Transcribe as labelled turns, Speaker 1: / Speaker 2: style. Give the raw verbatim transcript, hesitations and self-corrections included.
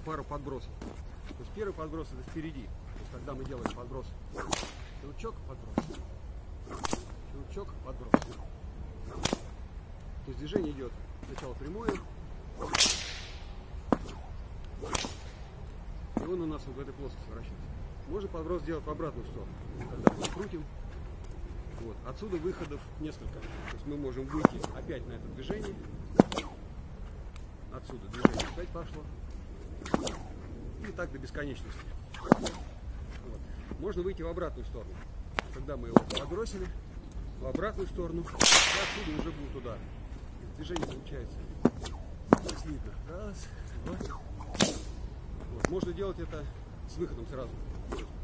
Speaker 1: пару подбросов. То есть первый подброс это впереди. То есть когда мы делаем подброс, щелчок, подброс, щелчок, подброс. То есть движение идет сначала прямое, и он у нас вот в этой плоскости вращается. Можно подброс сделать в обратную сторону, когда мы крутим. Вот. Отсюда выходов несколько. То есть мы можем выйти опять на это движение. Отсюда движение опять пошло. И так до бесконечности. Вот. Можно выйти в обратную сторону. Когда мы его подбросили, в обратную сторону, и отсюда уже будет удар. Движение получается. Здесь видно. Раз, два. Вот. Можно делать это с выходом сразу.